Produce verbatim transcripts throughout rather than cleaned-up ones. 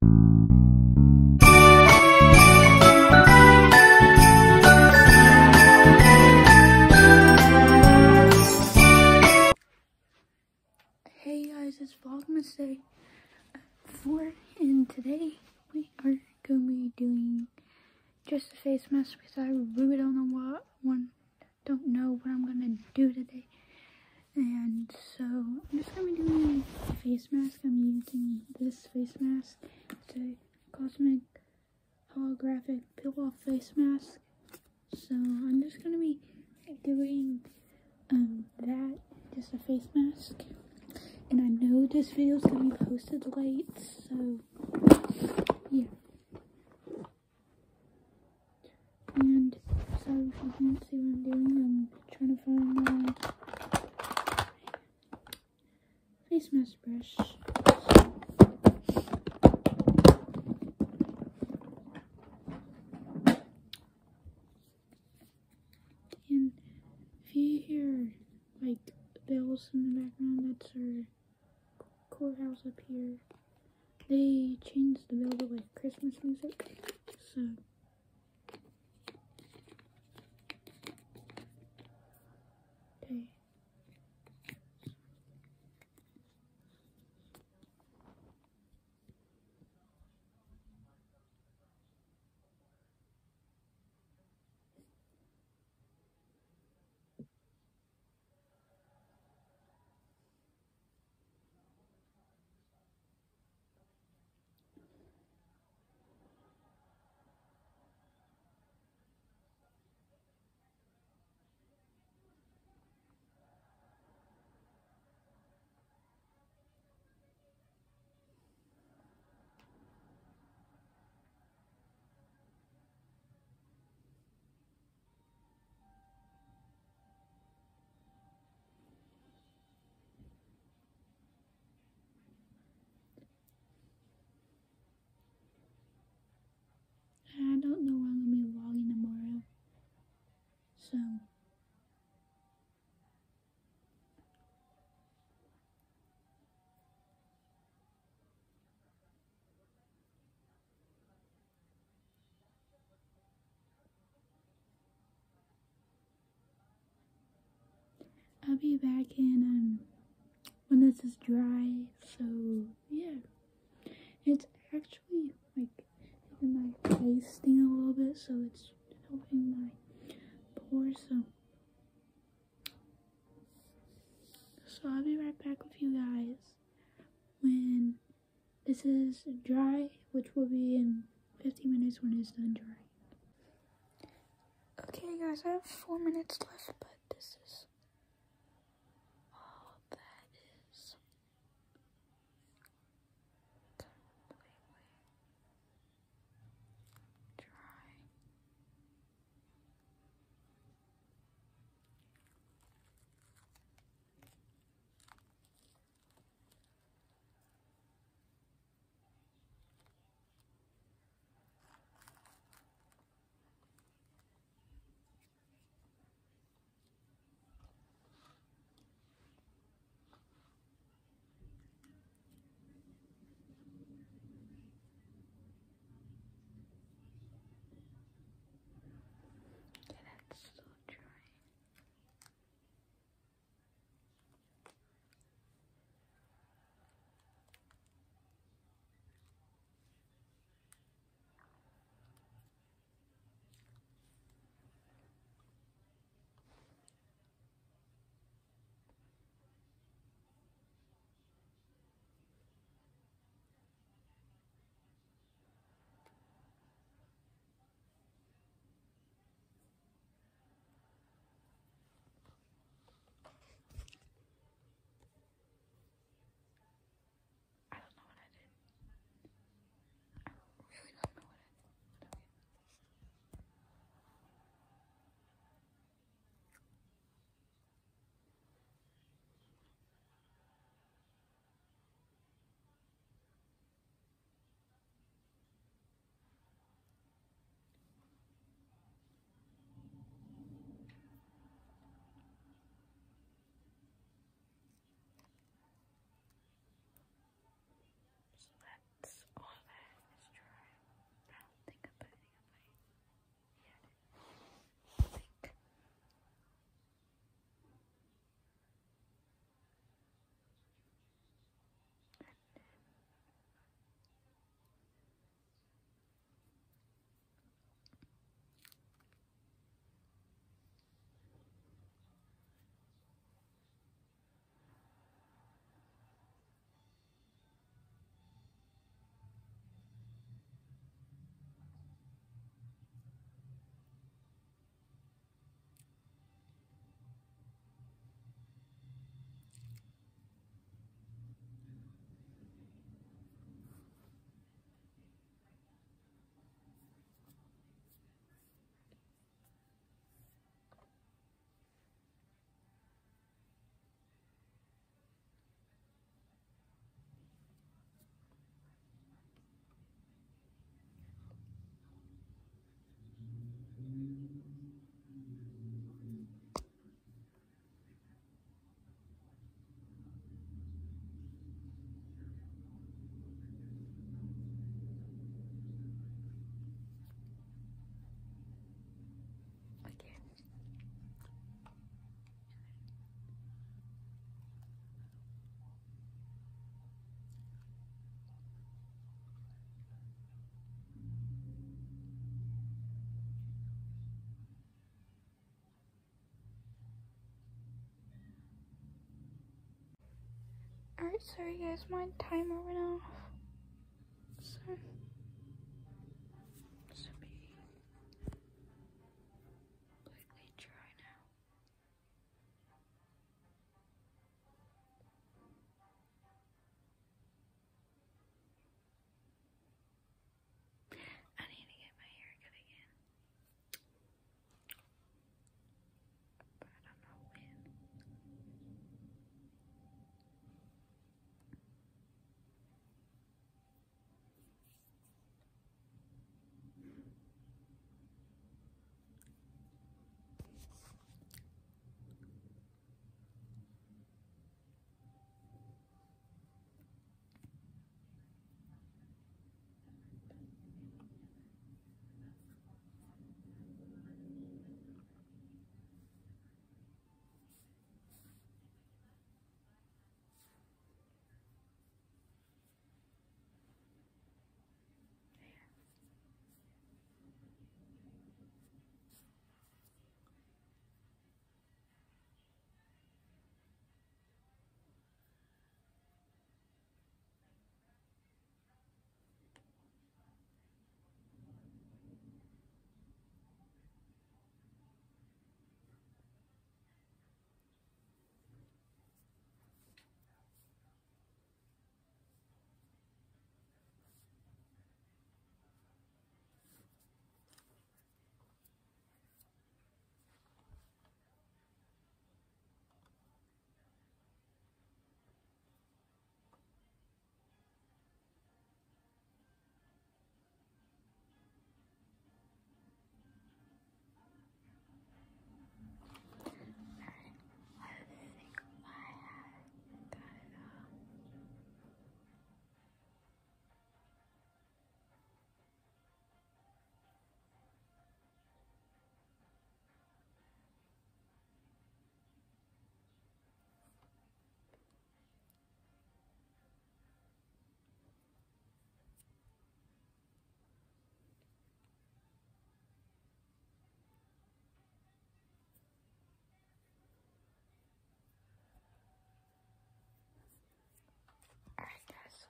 Hey guys, it's Vlogmas Day four, and today we are going to be doing just a face mask because I really don't know what one, don't know what I'm going to do today. And so I'm just going to be doing a face mask. I'm using this face mask. It's a Cosmic Holographic Peel-Off face mask. So I'm just going to be doing um, that, just a face mask. And I know this video is going to be posted late, so yeah. And so if you can't see what I'm doing, I'm trying to find my face mask brush. And if you hear like bells in the background, that's our courthouse up here. They changed the bell to like Christmas music, so okay. I don't know when I'm gonna be vlogging tomorrow, so I'll be back in um when this is dry. So yeah, it's actually like making my face sting a little bit, so it's helping my pores. So so I'll be right back with you guys when this is dry, which will be in fifteen minutes when it's done dry. Okay guys, I have four minutes left, but this is all that is completely dry. Alright, sorry guys, my timer went off. So, this will be completely dry now. I need to get my hair cut again. But I don't know when. Alright guys,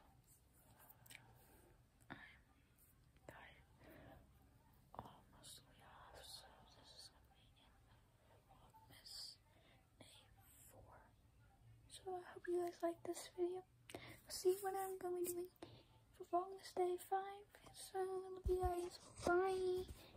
I'm got it almost off, so this is going to be in Vlogmas day four. So I hope you guys like this video. See what I'm going to be doing for Vlogmas day five. So I love you guys. Bye.